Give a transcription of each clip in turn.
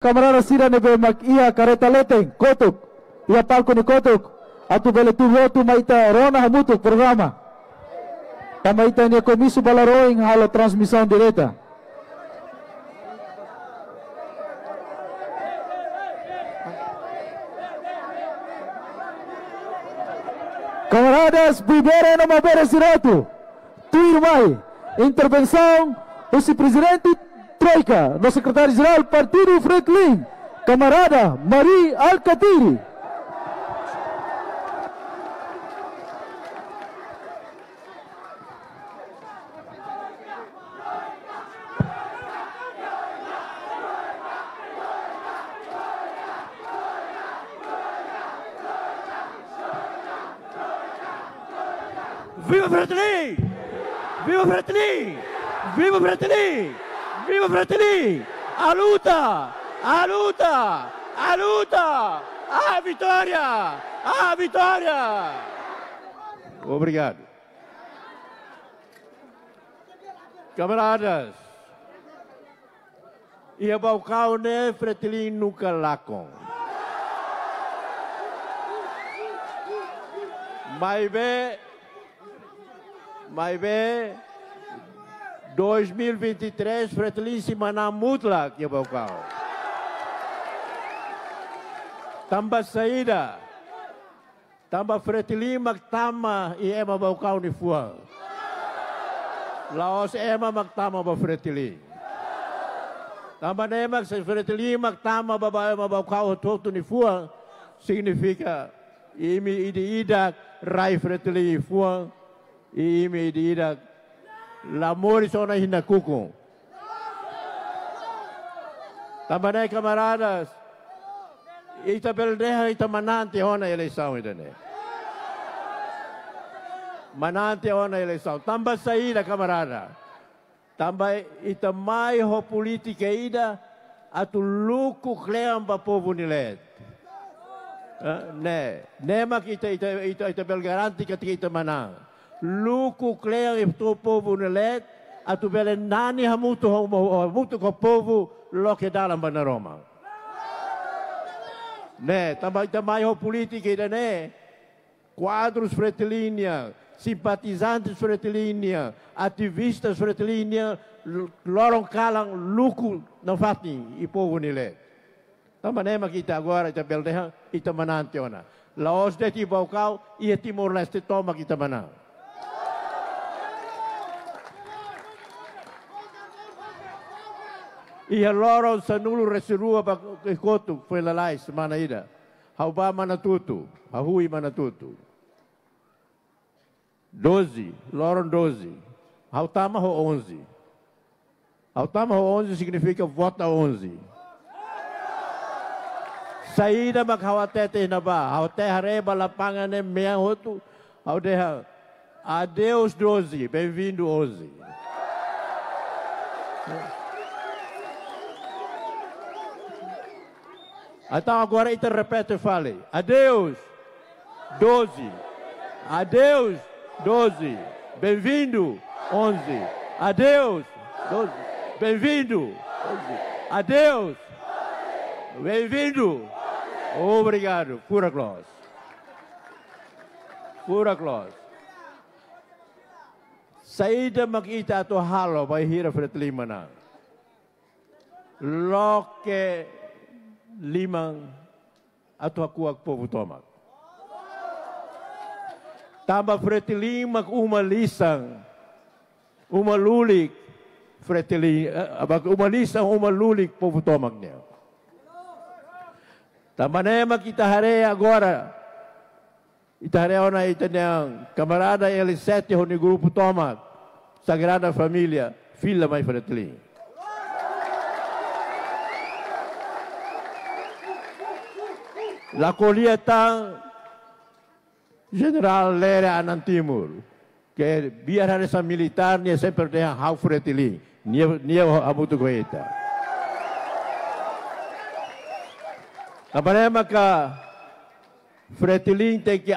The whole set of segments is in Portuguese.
Camarada sira nebe mak ia kareta leteng kotuk. Ia palko ni kotuk. Atu bele tu votu maita rona hamutuk programa. Tamaita ni komisu balaroing halo transmissão direta. Camaradas, primeiro não mover direto. Tu irmão, intervenção do presidente Troika, no secretário-geral Partido Fretilin, camarada Maria Alcatiri. Viva Fretilin! Viva Fretilin! Viva Fretilin! Viva Fretilin! A luta! A luta! A luta! A vitória! A vitória! Obrigado. Camaradas, ia baucau ne Fretilin nunca lacon. Mas bem, 2023, Fretilin se mana mutla que baucau. Tamba saída, tamba Fretilin magtama e ema baucau ni fua. Laos ema magtama ba Fretilin. Tamba nema se Fretilin magtama ba ema baucau todo ni fua significa imi ida rai Fretilin fua. Imi didak lamori sona hinakuku. Também camaradas, ita beldeha ita manante hona eleição idane. Manante hona eleição. Também saída camarada. Também ita mai ho política ida atu luku kleam ba povo nilet. Ne mak ita bel garanti ketika ita manang. Luku clear e to povo nelet atu bele nani hamutu ko povo lo que dalam bana Roma. Ne, também ho política ida ne. Quadros Fretilínia, simpatizantes Fretilínia, ativistas Fretilínia, lorong kalang luku na fati e povo nelet. Também ne kita agora ita beldeha ita manante ona. Laos de ti baucau e Timor Leste toma kita manang. Ia lorong sanulu reserua ba kotu foi lalai semana ida. Hauba manatutu, hahui manatutu. 12, lorong 12. Hautama ho 11. Hautama ho 11 significa vota 11. Saída maghawatete na ba? Haute hareba lapangan ne meang hotu. Haudeha. Adeus 12, bem-vindo 11. Então agora ita repete e fale. Adeus 12. Adeus 12. Bem-vindo 11. Adeus 12. Bem-vindo 11. Adeus. Bem-vindo. Obrigado. Pura Claus. Pura Claus. Saída makita ato halo vai hira Fretilin manang. Loke limang ato akuak povo tomak. Tamba Fretilin mak umalisang umalulik Fretilin umalisang umalulik povo tomak niya. Tamba nema kita hare agora. Itahare ona itanyang camarada L7 honi grupo tomak Sagrada Família filha mai Fretilin. La Colieta General Lera Anantimur, que biar essa militar nia sempre tem hau Fretilin, nia amutu goeta. Aparema ka Fretilin tem que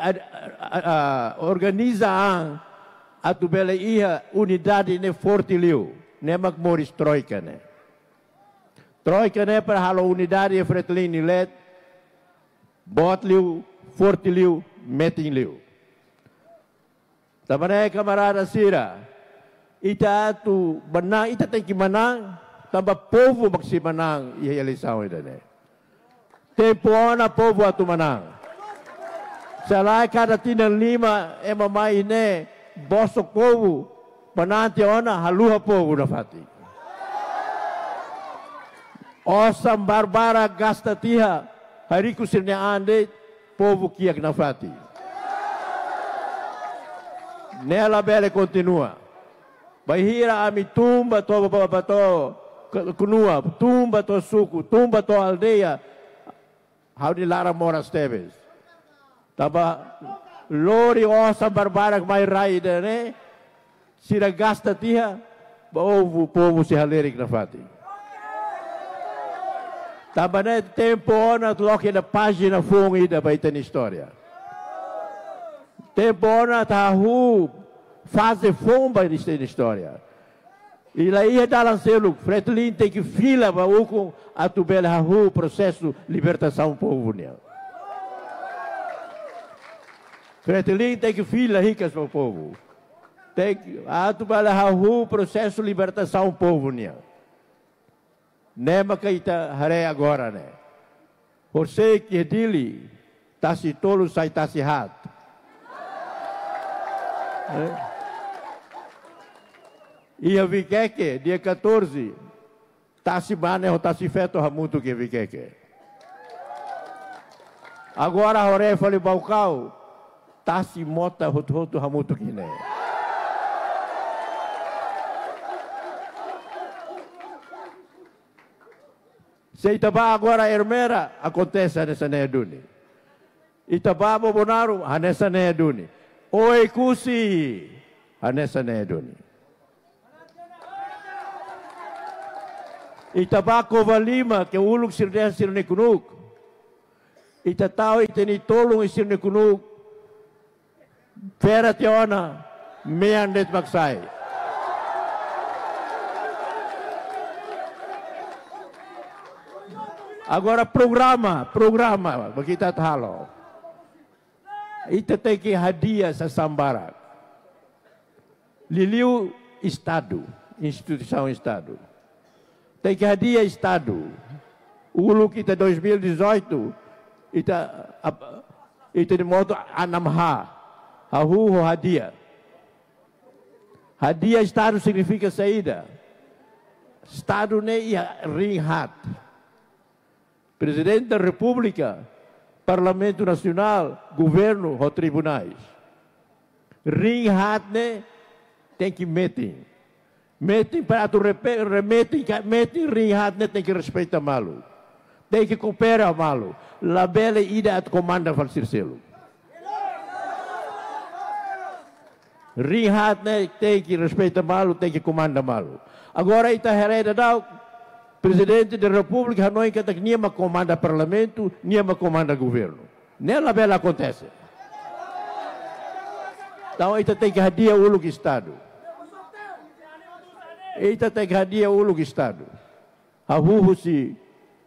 organizar a tubela ia unidade ne fortiliu, ne mak moris troika ne. Troika né para halo unidade Fretilin let, bot liu, forte liu, meting liu. Tamanay camarada Sira, ita tu menang, ita tem que menang, tambah povo maksi menang, ia eleição ida né. Tempo ona povo atu menang. Salai cada tinang lima mamai ne, bosok povo, menanti ona haluha povo na fati. Osam barbara gasta tiha, hariku sirnya ande, povo kiak na fati. Nela bele continua. Bahira ami tumba to babato kunua, tumba to suku, tumba to aldeia. How di Lara Moras Teves. Taba lori osa barbarak mai raida ne. Sira gasta tiha, baovu povo se halerik na fati. Taba ne tempo ona tloke na página fungi da baita na história. Tempo ona tahu fase fomba de história. E lá ia dar lancelo, Fretilin tem que fila para o atubel hahu processo libertação povo né. Fretilin tem que fila ricas para o povo. Tem que atubel hahu processo libertação povo né. Nema kaita hare agora né. Você que dili tasi tolo sai tasi hat. Ia vikeke dia 14 tasi mane o tasi feto hamutu que vikeke. Agora a hore fale baucau tasi mota hotu hamutu que né. Se Itabá agora Hermera acontece nessa needuni. Itabá Bonaru nessa needuni. Oi kusi nessa needuni. Itabá Kovalima que uluk sirne sirne kunuk. Itatau iteni tolong sirne kunuk. Pera tiona meandet maksai. Agora programa, kita halo. Ita tem que hadiah sa Sambarak. Liliu Estado, instituição Estado. Tem que hadiah Estado. Ulu kita 2018, ita de modo anamha. Ahu hadiah. Hadiah Estado significa saída. Estado ne ia ringhat. Presidente da República, Parlamento Nacional, Governo ou tribunais. Ringhat ne tem que meeting. Meeting para tu meeting ringhat ne tem que respeitar malu. Tem que cooperar malu. La bela ida at comanda van Circelo. Ringhat ne tem que respeitar malu, tem que comanda malu. Agora ita hereda dau Presidente da República não que nem comanda parlamento, nem comanda governo. Nela bela acontece. Então, ele tem que hadiah o Estado. Ele tem que hadiah o Estado. Ahuhusi,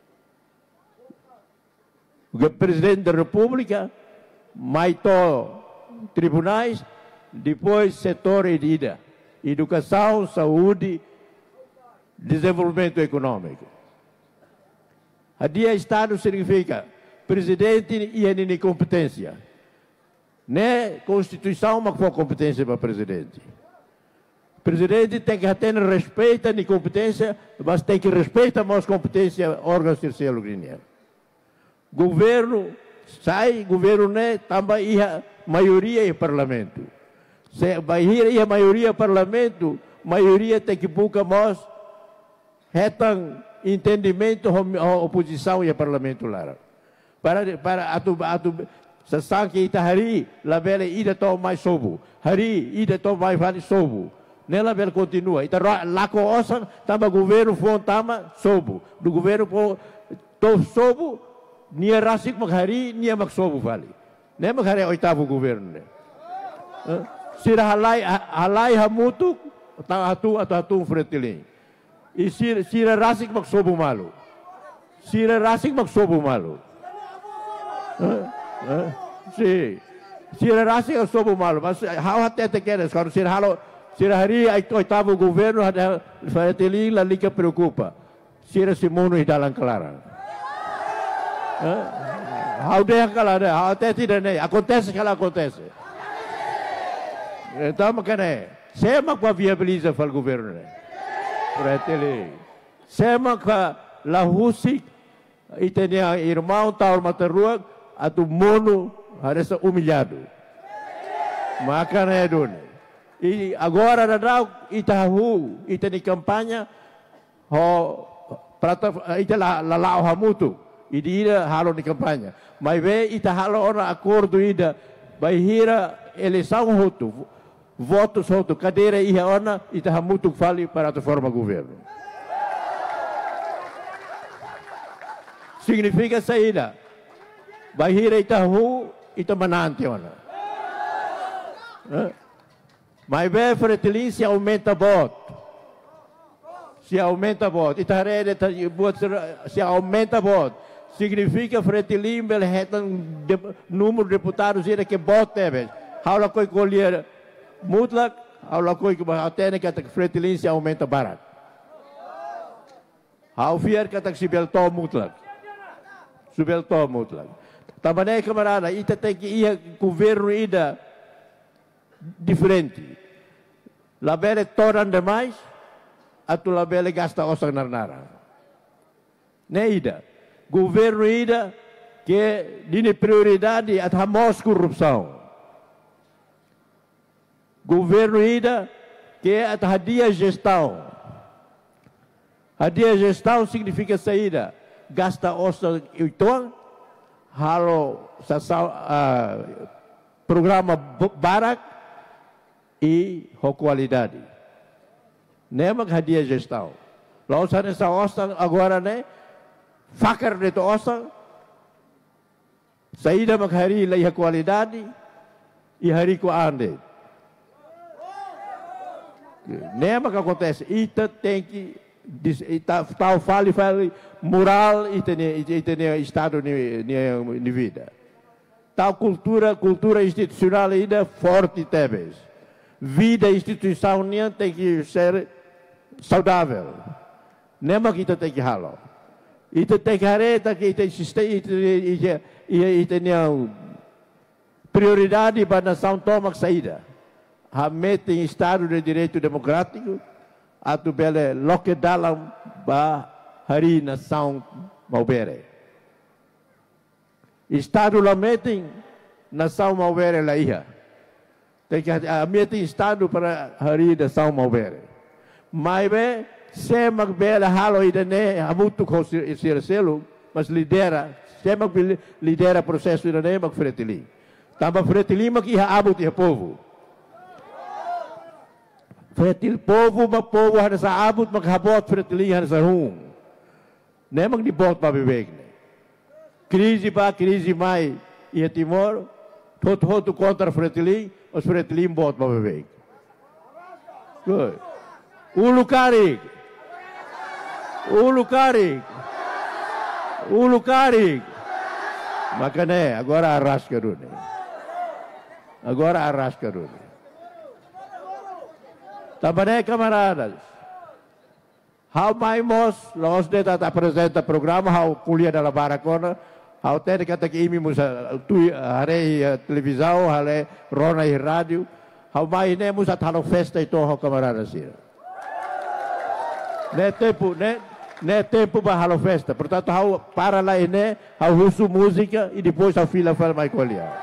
o Presidente da República, maito tribunais, depois setor de educação, saúde, desenvolvimento econômico. Hadiah Estado significa presidente e a competência. Né Constituição, mas for competência para presidente. Presidente tem que ter respeito e competência, mas tem que respeitar mais competência órgãos terceiros. Governo sai, governo né também a maioria é parlamento. Se vai ir a maioria parlamento, maioria tem que buscar mais retang entendimento a oposição e a parlamento lá. Para atu sasang kita hari label ida to mais sobo. Hari ida to mais vale sobo. Nela bel continua. Ita lako osang tamba governo fon tama sobo. Do governo po to sobo nia rasik maghari nia magsobo vale. Ne maghari oitavo governo ne. Sira halai hamutuk atu Fretilin. E sira rasik magsobo malu. Sira rasing magsobo malo. Sira rasing magsobo malo. Mas how até queres quando sira halo sira hari ai oitavo governo ada Fretilin la liga preocupa. Sira Simono e dalang clara. How de clara, how até tidak ne. Acontece que ela acontece. Então makanya sema kwa viabiliza fal governo ne. Fretilin. Sema kwa la husik itenia irmão tal mataruag atu mono harus humilhado. Makanya done. E agora na itahu iteni campanha ho prata itela lalau hamutu idira halo ni campanha. Mas ve ita halo ora acordo ida bahira eleição hotu votos hotu cadeira iha ona ita hamutu fali para a forma governo. Significa saída. Bahira itahu ita manante ona. Mas bem, Fretilin se aumenta voto. Se aumenta voto. Itarede se aumenta voto. Significa Fretilin belhetan número de deputados ira que voto teve. Haula koi colher mutlak, haula koi que atene que Fretilin se aumenta barat. Hau fier kata sibelto mutlak. Sibelto mutlak. Também camarada, ita tem que ir governo ida diferente. Labele toran demais, atu labele gasta osang narnara. Ne ida. Governo ida que dini prioridade at hamos corrupção. Governo ida que at hadia gestão. Hadia gestão significa saída. Gasta osang ituang, halo sasau programa barak e qualidade. Nem hadiah gestão. Lalu sana sa osang agora ne fakar dito osang saída maghari lai qualidade e hari ko ande. Nem acontece. Ita tem que tal fale moral e tem estado de vida. Tal cultura institucional ainda forte teve. Vida institucional tem que ser saudável. Nem que kita tem que halo. Ita tem que hareta que ita existe e tem prioridade para a nação tomar saída. Hamete em estado de direito democrático. Atu bele loke dalam ba hari nação maubere. Estado la meeting nação maubere la iha. Tem que a meeting estado para hari nação maubere. Mai be semak bele halo idane amutu ko selo mas lidera processo idane mak Fretilin. Tamba Fretilin mak iha abut iha povo. Fretil povo harus abut maghabot Fretilin harus hung. Nemang dibot pa bibig. Crise mai ia Timor, tot contra Fretilin, os Fretilin bot pa bibig. Good. Ulu karig. Makanya agora arrasca dune. Também camaradas, how mai los deta apresenta programa, how kuliah dalam barakona, how tadi kata imi musa tu hari televisão, hari rona e rádio, how mai ne musa talo festa itu how camaradas sih. Ne tempo para halo festa, portanto how para lá ini, how usu música e depois how fila mai kuliah.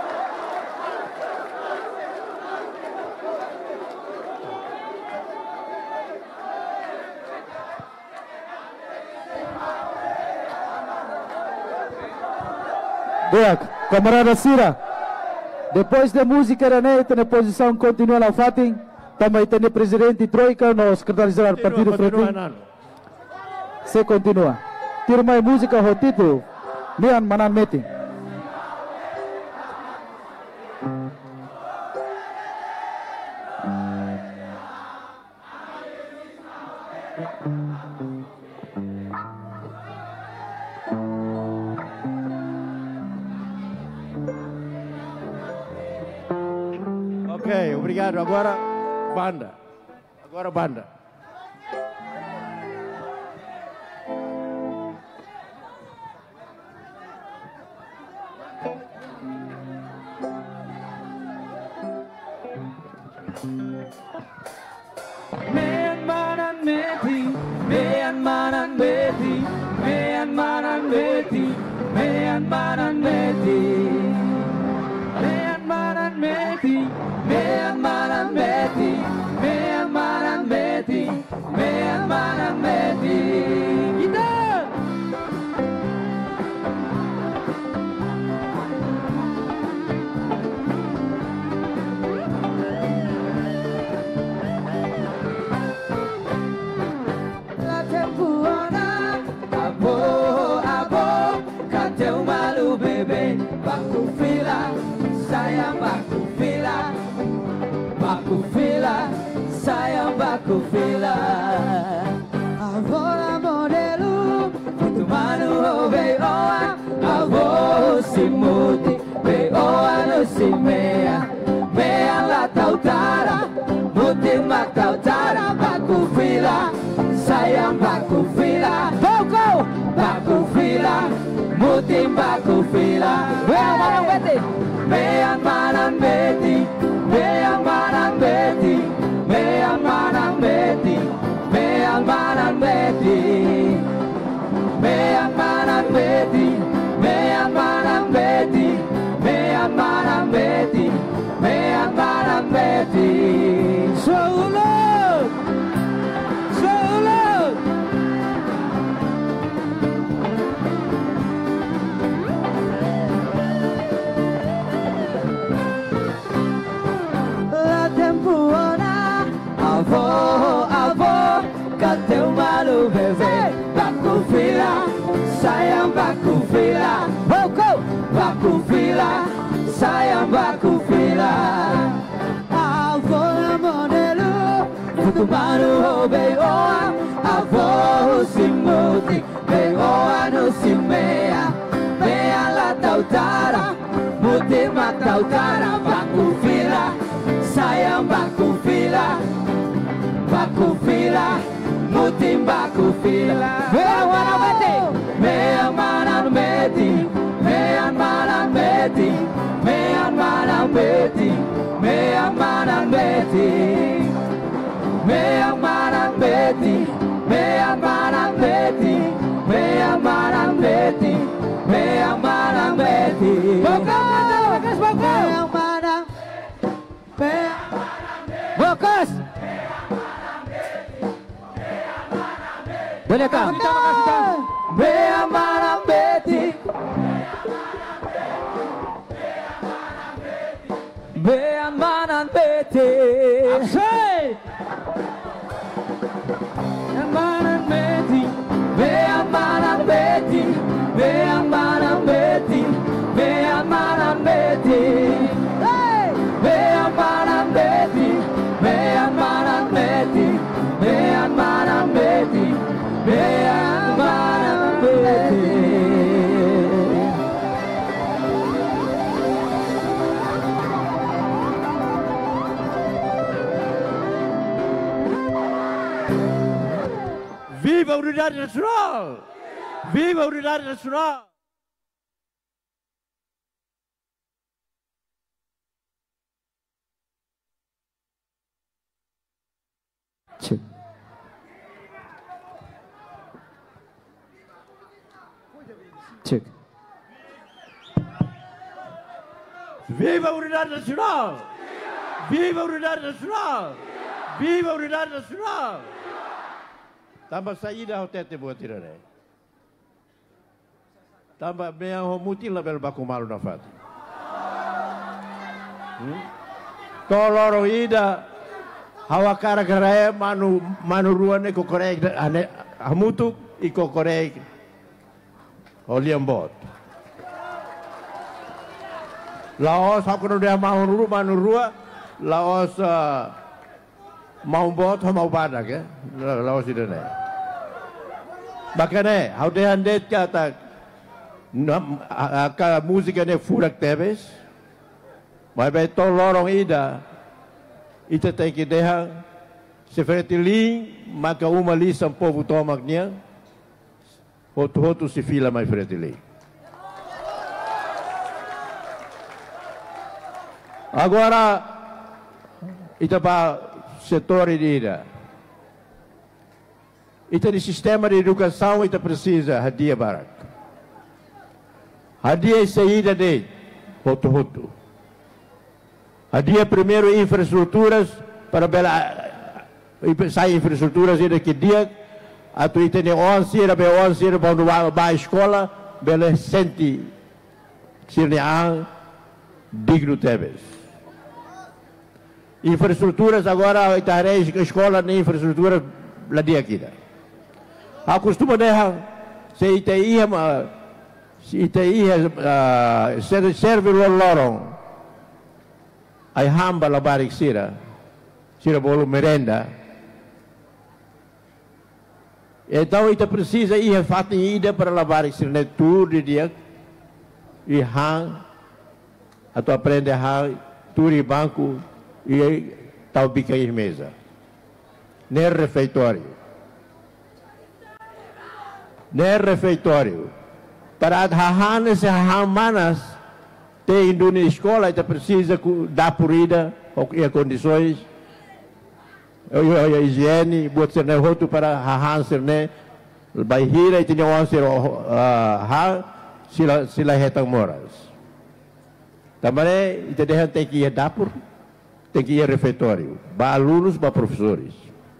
Baik, camarada Sira. Depois da música da neta na posição continua na fating, também tem o presidente Troika no secretário-geral do Partido Fretilin. Se continua. Tira mais música o título. Lian Manan Meeting. obrigado. Agora, banda. Agora, banda. Myanmar and Meti, Myanmar and Meti, Myanmar and Meti, Myanmar and Meti, Myanmar and Meti, Myanmar and Meti, Myanmar and Meti, Myanmar and Meti. Kita. Sayang baku fila Avora modelu Itu manu hove oa Avo simuti Be oa no si mea Mea la tautara Muti mak tautara Baku fila Sayang baku fila Boko Baku fila Muti baku fila Mea manang beti Mea manang beti Mea manang beti Mea manang beti Mea manang beti Mea manang beti Mea manang beti Mea manang beti Mea manang beti Saulut Saulut La temporada Avô, cadê o malu bebê? Baku fila, sayang baku fila Baku fila, sayang baku fila Avô modelo, futu malu hobe oa Avô simuti, be oa no si mea Mea la tautara, muti mak tautara Baku fila, sayang baku fila Baku fila, mutim baku fila Mea mana meti, mea mana meti Mea mana meti, mea mana meti Mea mana meti Mea mana meti, mea mana meti Mea mana meti, mea mana meti Fokus, mea mana Fokus Boleh kah? Mea manang beti Mea manang beti Asyik Mea manang beti Mea manang beti Mea manang beti Mea manang beti Mea manang beti Mea manang beti Mea manang beti Mea manang beti Viva a Unidade Nacional! Viva a Unidade Nacional! Cek. Cek. Viva a Unidade Nacional! Viva a Unidade Nacional! Viva a Unidade Nacional! Tambah saída ao tete buat tirare. Tambah meang ho mutil label baku malu nafat. Toloro ida hawa kara karae manu ruane ko korek ane hamutu iko korek oliam bot. Laos aku dia manu rua Laos mau bot mau badak ya. Laos ida ne. Makanya how they handed kata ka musika ne furak tebes. Mai bai to lorong ida ita tem que deixar se fretilin, maka uma lista um povo tomak niya, hotu se fila mais fretilin. Agora, ita para setor ida. Ita di sistema de educação, ita precisa hadia barak. Hadia saída de hotu. Hadia primeiro infraestruturas para bela sai infraestruturas ida que dia atu ita ne 11 era be 11 era para escola bela senti sirnean digno tebes. Infraestruturas agora ita a escola nem infraestrutura lá dia aqui. Acostuma deixar se ita ia serve lorong ai hamba la barik sira bolo merenda. Então ita precisa ia fatin ida para la barik sira ne tur de dia e hang atau aprende hang tur e banco e tal bica e mesa ne refeitório para hahana se hamanas tem indo na escola ita precisa dar por ida e condições a higiene buat ser hotu para hahan ser ne bahira ita nyawan ser sila hetang moras também ita deixa tem que ir dapur tem que ir refeitório para alunos para professores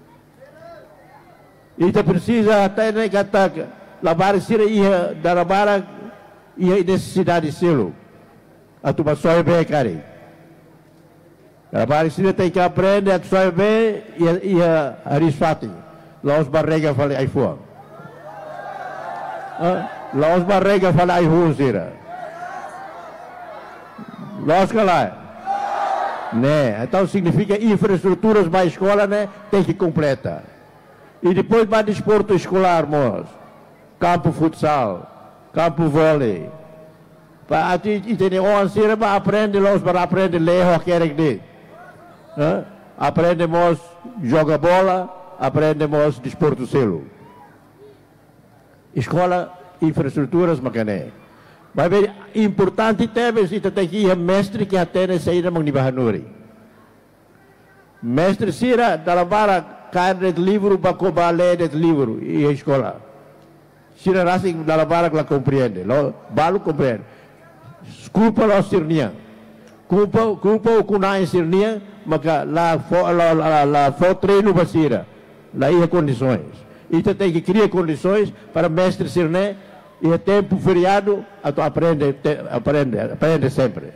ita precisa até ne kata labar sira ia darabara ia necessidade selo atu basoi be kari labar sira tem que aprender atu soi be ia arisfati laos barrega fale ai fuang laos barrega fale ai hun sira laos kalai né então significa infraestruturas para a escola né tem que completa e depois para desporto escolar moço campo futsal, campo vôlei. Para tem onde para aprender para aprender ler hockey de. Aprendemos jogar bola, aprendemos desporto selo. Escola, infraestruturas macané. Mas bem importante também se tem que ir mestre que até saída magnibahanuri. Mestre sira dalam bara cair de livro para cobalé de livro e escola. Sira rasa dalam barak la compreende, balu compreende. Culpa lo sirnia, culpa o kunai sirnia, maka la treino basira, lá ia condições. Ita tem que criar condições para mestre sirne e tempo feriado atau aprende sempre.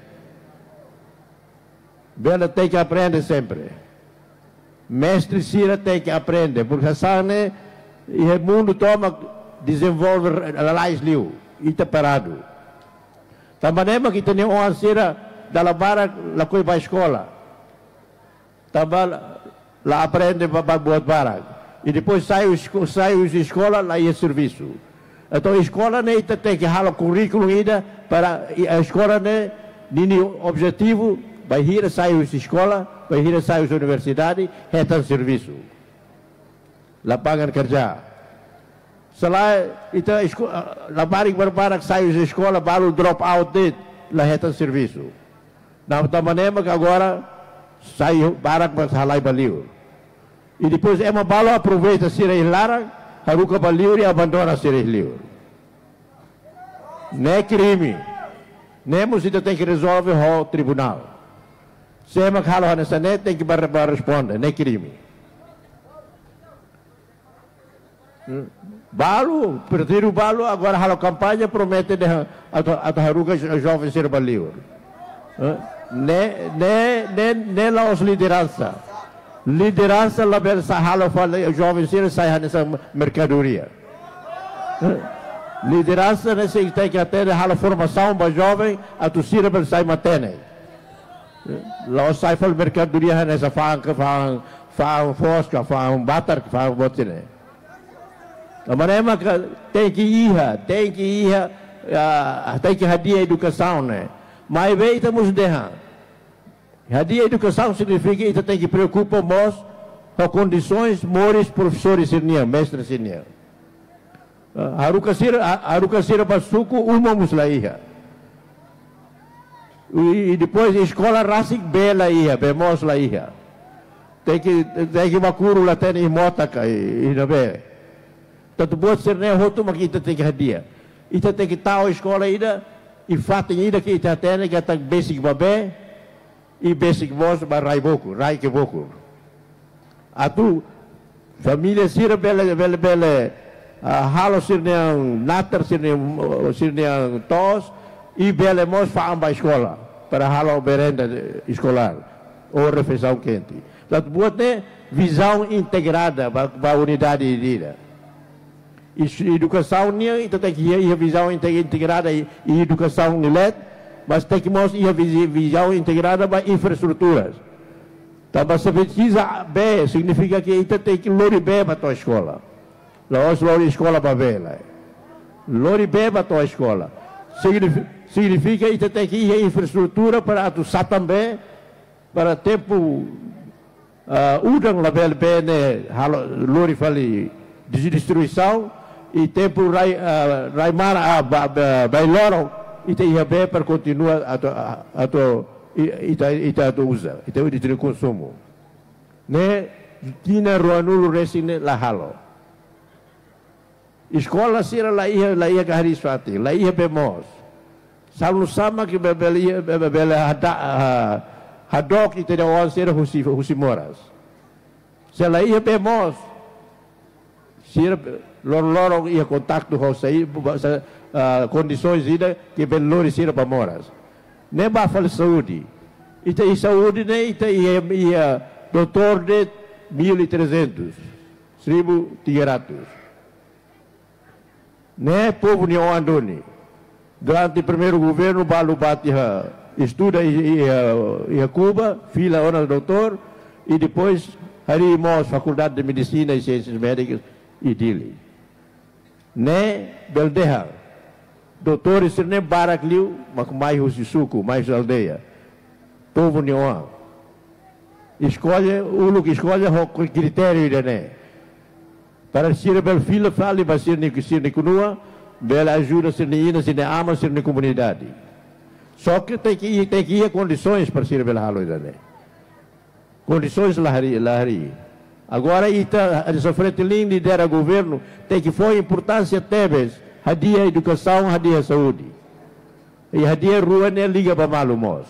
Bela tem que aprender sempre. Mestre sira tem que aprender, porque sabe e o mundo toma desenvolve lais liu ita parado também mas kita nem orang sira dalam barak la koi ba escola também lá aprende para buat barak e depois sai escola lá ia serviço então a escola nem ita tem que hala currículo ida para a escola nem nini objetivo vai hira sai escola vai hira sai universidade é serviço lapangan kerja. Selain itu labarik berbarak saya di sekolah baru drop out date lahirkan serviço. Na tamanema que agora sai barak bersalai baliu. E depois é uma bala aproveita sirei larang haruka baliu e abandona sirei liu. Não é crime. Nemos itu tem que resolver ao tribunal. Se é uma cala nessa net tem que responder, não é crime. Balu, perder o balu, agora a campanha promete a haruga jovem ser baliu. Nem lá os liderança. Liderança lá belsa halo fala jovem ser sai nessa mercadoria. Liderança nessa tem que ter halo formação para jovem a tu sira belsa matene. Lá sai fala mercadoria nessa fang fosca, fang batar, fang botine. Amarema tem que ir, tem que hadir educação, né? Mas veio estamos deixando. Hadia educação significa que tem que preocupar-nos com condições mores professores sirnia, mestres sirnia. Harukasira basuku umum muslah e depois a escola rasik bela ia, bemos lá ia. Tem que makuru lá tem imotaka e nabe. Tanto buat sirnia hotu makita tem que hadia. Ita tem que tahu escola ida e fatin ida que ita tem que tak basic babe e basic bos barai boku, rai ke boku. Atu família sira bela halo sirnia natar sirnia tos e bela mos faam ba escola para halo berenda escolar ou refeição quente. Portanto, buat ne visão integrada para unidade ida. Educação nia itu tem que ia visão integrada e educação nilet, mas tem que mos ia visão integrada para infraestruturas. Tambah sebetulnya B significa que itu tem que lori B para tua escola. Laos lori escola para B lá. Lori B para tua escola. Significa que tem que ir infraestrutura para tu satam B para tempo udang label B ne lori fali distribuição e tempo rai mara bailoro itu ia B para continuar atau ita usa ita di consumo ne tina ruanulu resine la halo escola sira la ia kahari swati la ia bemos salu sama que bebele hadok ita da wan sira husi moras se la ia bemos sira lorong ia kontakto ho sai condições ida que belori sira pa moras ne ba fal saúde ita i saúde ne ita ia doutor de 1.300 1.300 ne povo ni andoni durante o primeiro governo balu batia estuda ia Cuba fila ona doutor e depois hari mos faculdade de medicina e ciências médicas e dili ne beldeha doutores sirne barak liu mak mai suku mai aldeia povo nioa escolhe uluk escolhe ho critério dene para sir bel fila fali basir ni kunua bela ajuda sirne ina sirne ama sirne comunidade só que tem que ir condições para sir bel halo dene condições lahari agora ita a frente linha lidera governo tem que foi importância tebes hadiah educação, hadiah saúde. E hadiah rua ne liga para malumos.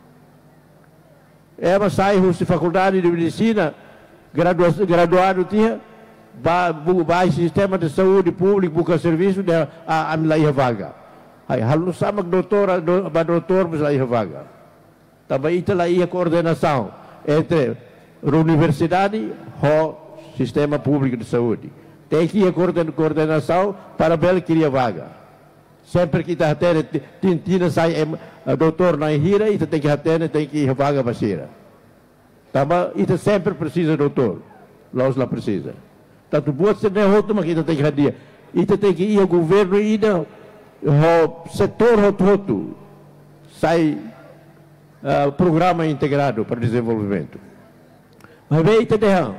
Mas sai da faculdade de medicina, graduado tinha, vai sistema de saúde público, busca serviço, a milai vaga. Aí, halu sama doutor, mas lá vaga. Também ita lá ia coordenação entre a universidade e o sistema público de saúde. Tem que ir coordenação para bela queria vaga. Sempre que está tendo tintina sai doutor na hira e tem que ir vaga para sira. Também isso sempre precisa doutor. Lá precisa. Tanto buat se não outro mas kita tem que hadir. Isso tem que ir ao governo e o setor todo sai programa integrado para desenvolvimento. Mas vem isso de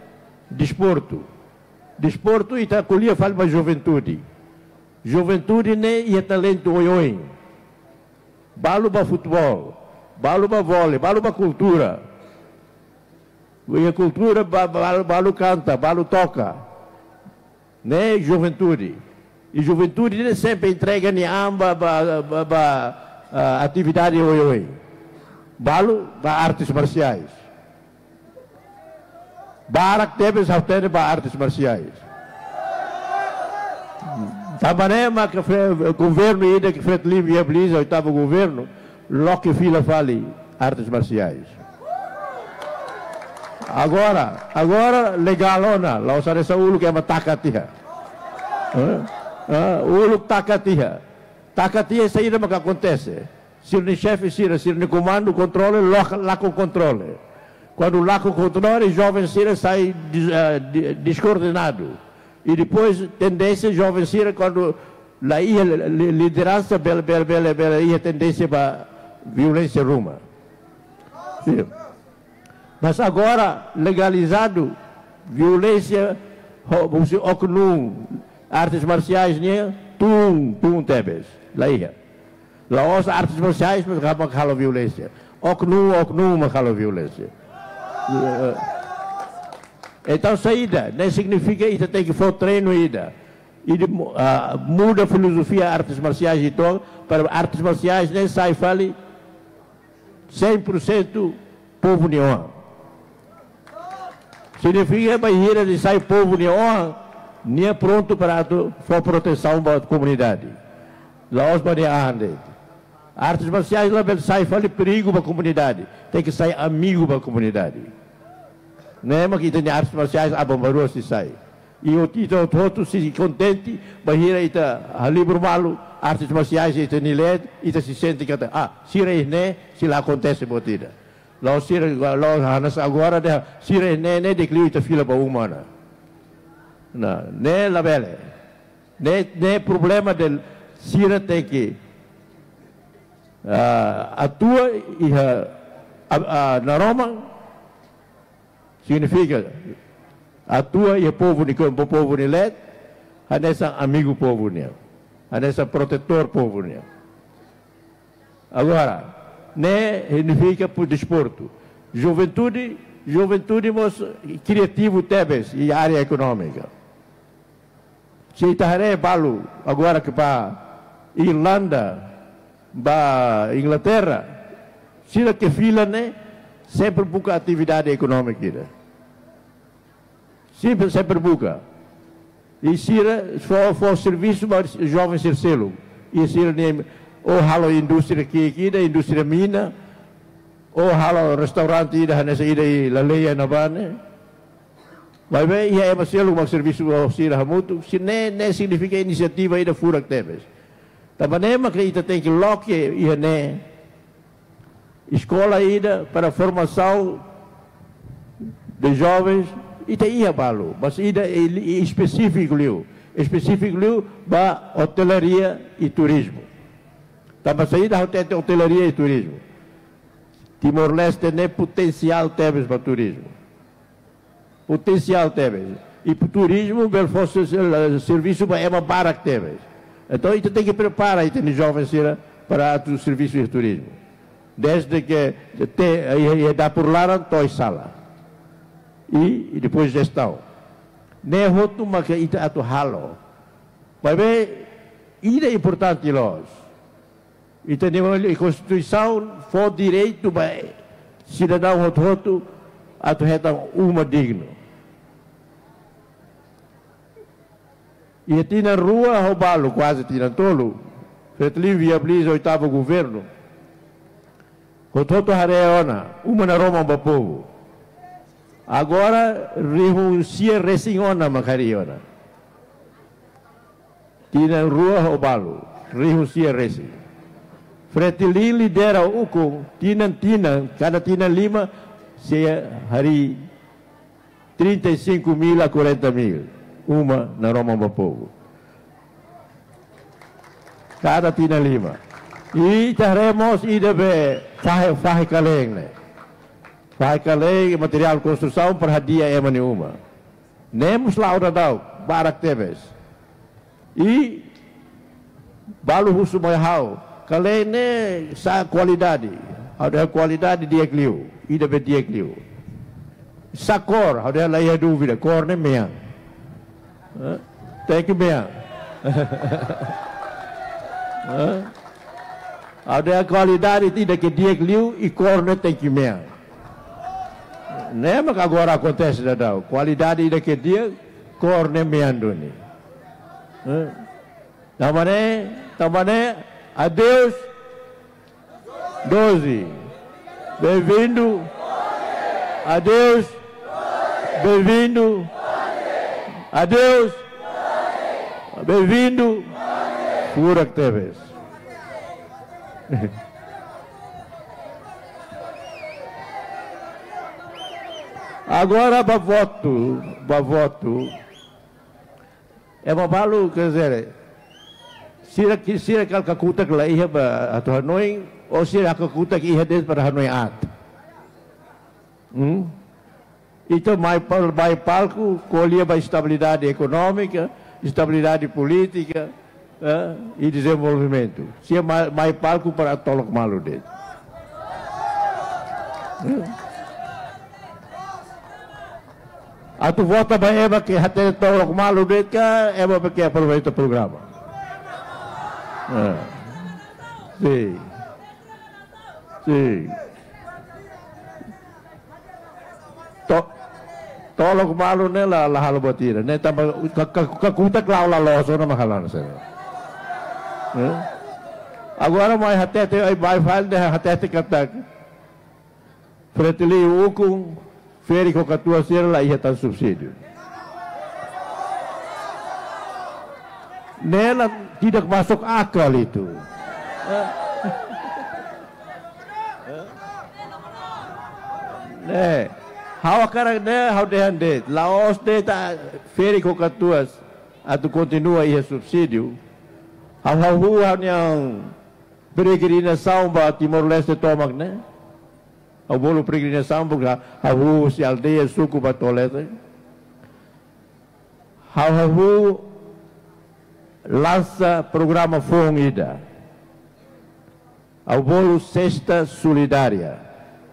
desporto e colhia fala para juventude. Juventude ne ia talento oi. Balu para futebol, balu para vôlei, balu para cultura. E a cultura balu canta, balu toca. Ne juventude. E juventude ne sempre entrega ni amba atividade oi. Balu para artes marciais. Barak tebes hautene para artes marciais. Também mas que o governo ainda que fez livre e abliza oitavo governo, logo que fila fale artes marciais. Agora legalona, lá usar essa ulu que é uma tacatia. Ulu tacatia. Tacatia isso aí não que acontece. Se o chefe se o comando controle, lá com controle. Quando lá com controle, jovem sai descoordenado. E depois, tendência jovem quando lá ia liderança, bela ia tendência para violência ruma. Sim. Mas agora, legalizado, violência, oknum, artes marciais, tum tebes, lá ia. Lá os artes marciais, mas não violência. Oknum, mas violência. Então, saída, não significa que tem que for treino ainda. E muda a filosofia artes marciais e todo, para artes marciais nem sai fale 100% povo neon. Significa que de sai povo neon, nem é pronto para a proteção da comunidade. Lá os baneantes. Artes marciais lá sai fale perigo para a comunidade, tem que sair amigo para a comunidade. Não é que tem artes marciais, a bombarua se sai. E o título todo se contente, mas está a livro malo, artes marciais e nilet, e se sente que se reine, se lá acontece botida. Lá agora, se reine, decliu e fila para humana. Não é la bela. Não é problema del sira tem que atua e na Roma significa atua e o povo nilet, anessa amigo povo niel, anessa protetor povo niel. Agora, né significa por desporto. Juventude mos criativo tebes e área econômica. Se itahare balu agora que para Irlanda, para Inglaterra, se que fila né sempre buka atividade econômica. Sempre buka. E se for serviço para jovem circelo. E se ou halo indústria aqui da indústria mina, ou halo restaurante da nessa ida e la leia na bane. Vai ver ia é marcelo mag serviço ao sira hamutu, se ne significa iniciativa ida furak tebes. Tabanema que ita tem que loque ia ne escola ida para formação de jovens ita ia balo, mas ida específico para hotelaria e turismo. Também saída hotelaria e turismo. Timor-Leste tem potencial tebes para turismo. Potencial tebes. E para turismo, o serviço para uma barak tebes. Então, a gente tem que preparar os jovens para o serviço de turismo. Desde que dá por lá, toda sala. E depois gestão. Nem roto, mas que isso é halo. Mas bem, isso é importante nós. E temos a Constituição, for direito para cidadão roto, a uma digno. E tinha na rua, roubá-lo, quase tinha tolo. Fretlin viabiliza o oitavo governo. Roto hareona, uma na Roma para o povo. Agora, renuncia resingona macariona. Tinha na rua, roubá-lo, renuncia resing. Fretlin lidera o hukum, cada tina 5, se hari 35.000 a 40.000. Uma na Roma para o povo. Cada tina 5. E teremos IDB, fahai kaleng, né? Fahai kaleng, material de construção, para dia é uma. Nemos lá o dau, barak tebes. E balu husu moihau. Kaleng ne sa qualidade. Ada qualidade dia clio, IDB dia clio. Sakor, ada lá ia dúvida, cor ne meang. Tem que meang. Ada qualidade tidak que dia clio e cor ne tem que meang. Não é que agora acontece dadau. Qualidade tidak que dia, cor ne meang doni. Tamane, adeus. 12. Bem-vindo. Adeus. Bem-vindo. Adeus. Bem-vindo. Furak tebes. Agora para voto. É uma balu, quer dizer, sira Calcacuta que lá ia para Hanoi, ou sira Calcacuta que ia desde para Hanoi at. Então, mais palco, colher a estabilidade econômica, estabilidade política e desenvolvimento. Se é mais palco para tolok malu dele. Atu vota ba eba que até tolok malu dele que eba porque aproveita o programa. Sim. Sim. Tolong malu ne la hal batira ne tambah kakuta klau la loso na mahalan sa. Agora mais até ai vai fal de até kata Fretili hukum feri ko katua sir la ia tan subsídio. Nela tidak masuk akal itu. Hawa karang how de hande laos de ta feri ko katuas atu continua ia subsídio. Hawa yang peregrina samba Timor Leste tomak ne. Ao bolo peregrina samba hawu si aldeia suku batolete. Hawa lança programa Fongida. Ao bolo Cesta Solidária.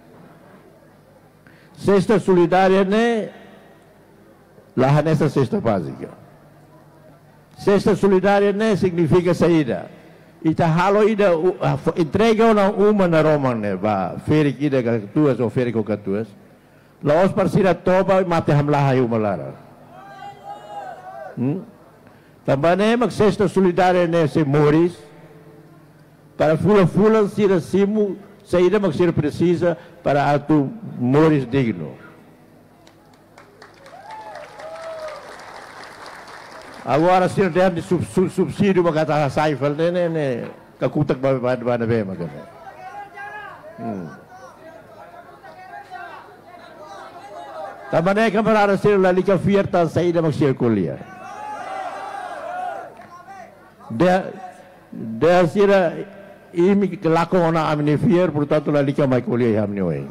Cesta solidária né lá nessa cesta básica. Cesta solidária né significa saída. Ita halo ida entrega uma na Roma né ba feri ida katuas ou feri ko katuas. Laos parsira toba mate hamlah ayu malara. Também mag cesta solidária né se moris para fula sira simu saída mag sira precisa para atu moris digno. Agora se der de subsídio uma kata saifal ne kakutak ba be magana. Também camarada sir la lika fierta saída mag sir kuliah. Der sira imi kelakon na amni fier portanto la lika mai kuliah amni oi.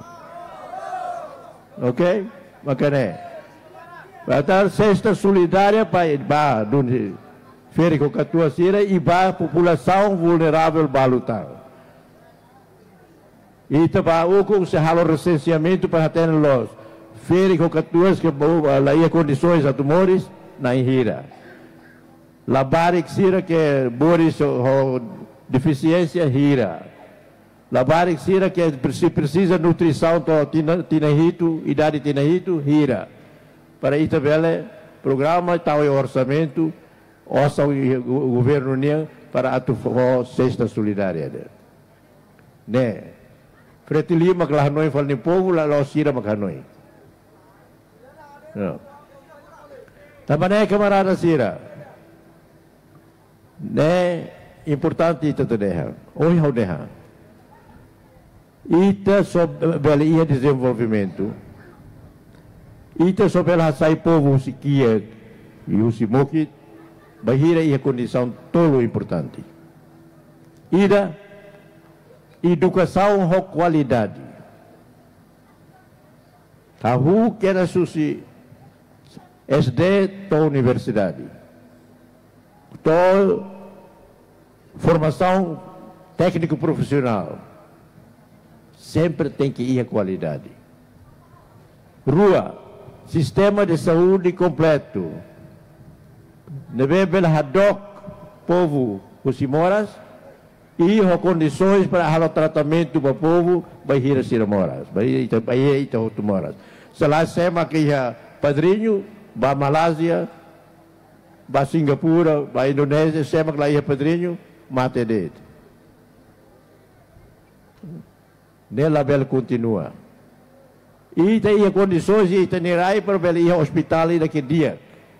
Ok? Makanya batal cesta solidária para dun feri ko katua sira iba população vulnerável balutar. Ita ba uko se halo recenseamento para ter los feri ko katuas que la ia condições atumores na hira. La barik sira que boris ho deficiência hira. La barik sira que precisa nutrição to tinahito, idade tinahito hira. Para isso vele programa tal orçamento osa o governo nia para atu cesta solidária. Né? Fretili maklahanoi fal ni povo la sira makhanoi. Não. Também camarada sira. Né? Importante itu terdeha. Oi how deha. Ita sobre ia desenvolvimento. Ita sobre a sai povo se kia e o se mokit bahira ia condição tolo importante. Ida educação com qualidade. Tahu kena susi SD to universidade. To formação técnico profissional. Sempre tem que ir a qualidade. Rua, sistema de saúde completo. Nebebel hadok povo usimoras e condições para o tratamento do povo bahira siramoras, bahira ita tumoras. Salah sema que padrinho ba Malásia, ba Singapura, ba Indonésia, sema que lá ia padrinho mate dele. Nela bela continua. E tem condições e tem para bela ir ao hospital e daquele dia.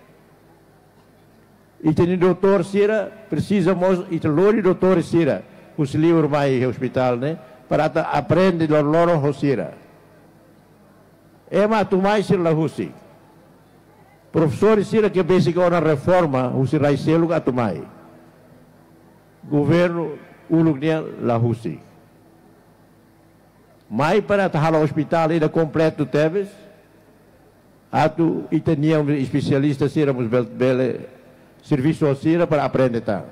E tem doutor Sira precisa e tem lori doutor Sira os livros mais hospital né para aprender loro Sira. Ema tu mais Sira la husi. Professor Sira que basic na reforma o Sira selo atumai. Governo ulugnya la husi. Mai para tahal hospital ida completo teves. Atu itania especialista sira bele serviço sira para aprender tá.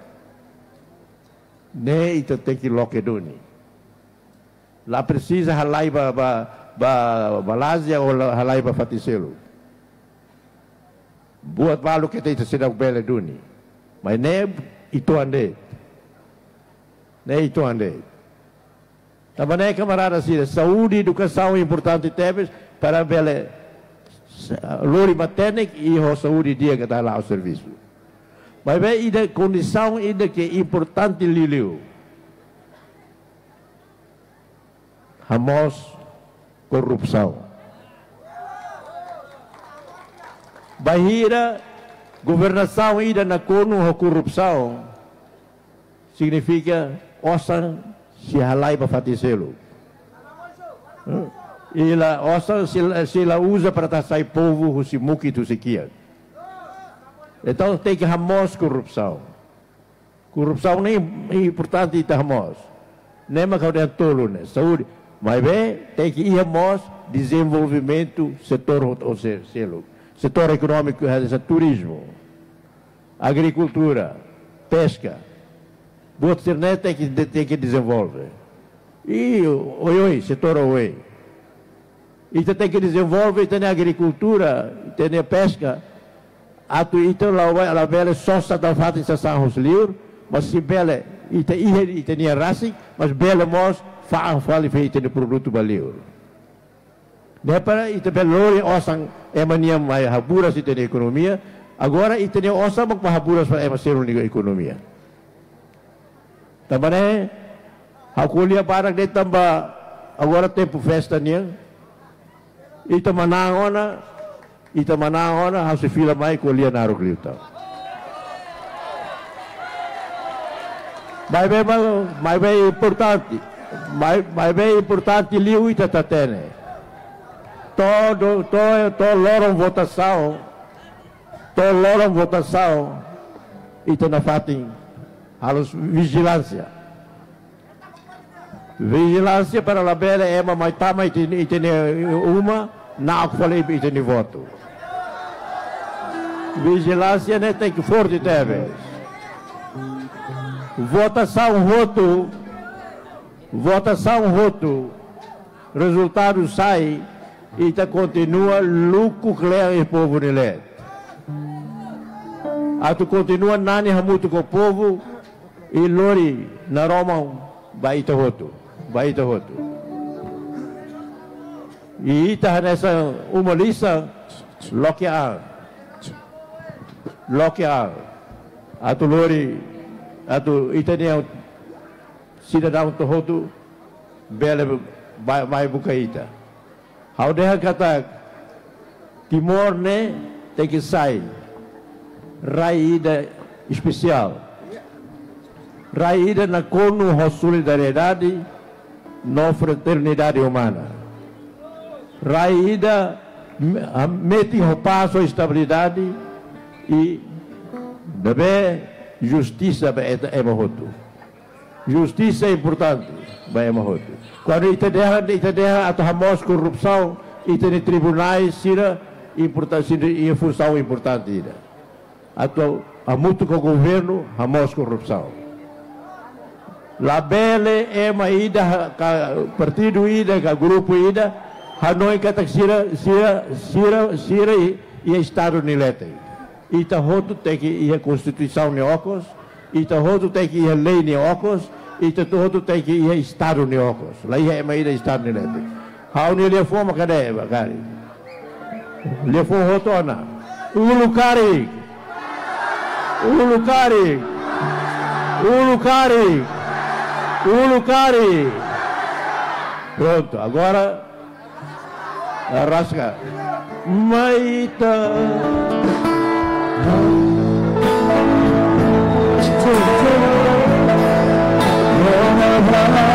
Ne ita tem que lokeduni. Lá precisa halai ba Malásia ou halai ba Fatiselo. Buat malu kita itu sedang bela duni. Mas ne itu ande. Ne itu ande. Também camarada sira, saúde e educação é importante teves para bela lori maternik e a saúde dia que está lá ao serviço. Mas bem, ida condição ida que é importante liliu. Hamos corrupção. Bahira governação ida na kono a corrupção significa osan si halai para fatiselo. Ila osan sila usa para tasai povo o simuki tu sekia. Então tem que hamos corrupção. Corrupção nem é importante ita hamos. Nem mais kau dia tolo ne saúde. Mas bem tem que ir hamos desenvolvimento setor selo. Setor econômico é turismo, agricultura, pesca. Boa internet tem que desenvolver. E setor oi. E tem que desenvolver, tem a agricultura, tem a pesca. Então lá bela só está fazendo sessão os livros, mas se bela e tem a raça, mas bela mos fala feito no produto valeu. Depara itu belori osang emania mai haburas itu di ekonomia. Agora itu ni osang mak haburas para emasero ni ekonomia. Também a colher para de tamba agora tempo festa niang. Itu manangona harus fila mai colher na roglita. Mais bem importante liu itu tatene. Todo lorong votação itu na fatin harus vigilância para a bela ema mais tama itu uma na falei itu voto vigilância né tem que forte teve votação voto resultado sai e continua lucro claro o povo eleito. Tu continua nani hamuto com o povo e lori na Roma baita voto. E ita nessa uma lista local. Tu lori itania cidadão to voto bela vai buka ita. How dia kata Timor ne tem que sair raída especial raída na kono solidariedade na fraternidade humana raída mete o passo a estabilidade e deve justiça é mahoto justiça é importante vai mahoto. Quando ita derra atau hamos corrupção, ita ni tribunais sira importante e função importante ida. Atau amuto com o governo hamos corrupção. La bele ema ida partido ida grupo ida hanoi kata sira e estado nilete. Ita hotu tem que ia constituição ni okos, ita hotu tem que ia lei ni okos. Itu tuh tem que ir estado neocos. Lá é mais da estado neocos. Hau ni ele foi uma cadeia, cara. Ele foi rotona. Ulukari. Pronto, agora arrasca. Maita. Bye.